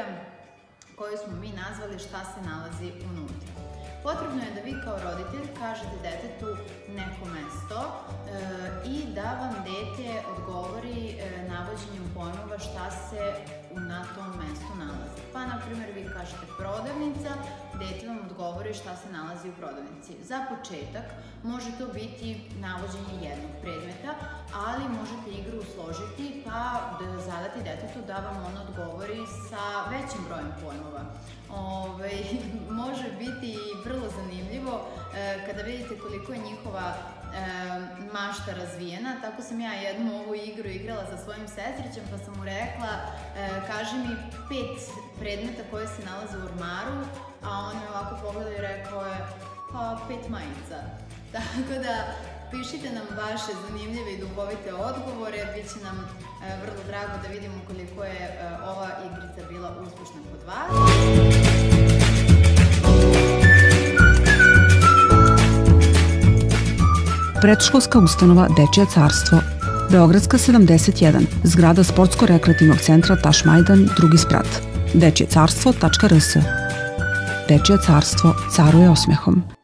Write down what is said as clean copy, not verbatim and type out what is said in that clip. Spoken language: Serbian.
igra koju smo mi nazvali Šta se nalazi unutra. Potrebno je da vi kao roditelj kažete detetu neko mesto i da vam dete odgovori navođenjem pojmova šta se na tom mestu nalazi. Pa, na primjer, vi kažete prodavnica, dete vam odgovori šta se nalazi u prodavnici. Za početak može to biti navođenje jednog predmeta, ali možete igru usložiti pa zadati detetu da vam on odgovori sa većim brojem pojmova. Može biti vrlo zanimljivo kada vidite koliko je njihova mašta razvijena. Tako sam ja jednu ovu igru igrala sa svojim sestrićem, pa sam mu rekla kaži mi 5 predmeta koje se nalaze u ormaru, a on je ovako pogledao i rekao je pa 5 majica. Tako da pišite nam vaše zanimljive i duhovite odgovore, bit će nam vrlo drago da vidimo koliko je ova igrica bila uspešna kod vas. Predškolska ustanova Dečije carstvo, Beogradska 71, zgrada Sportsko-rekreativnog centra Tašmajdan, drugi sprat, dečijecarstvo.rs. Dečije carstvo caruje osmehom.